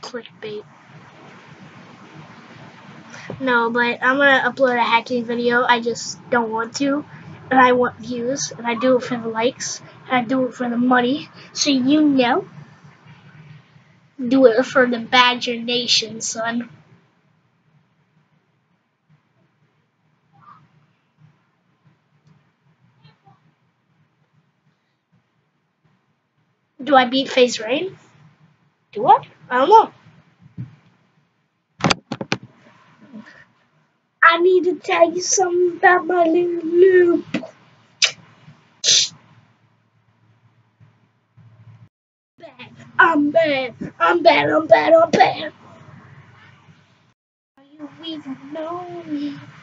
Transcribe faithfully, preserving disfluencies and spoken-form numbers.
Clickbait. No, but I'm gonna upload a hacking video. I just don't want to. And I want views. And I do it for the likes. And I do it for the money. So you know. Do it for the Badger Nation, son. Do I beat Face Rain? Do I? I don't know. I need to tell you something about my little loop. Bad. I'm bad. I'm bad. I'm bad. I'm bad. You even know me.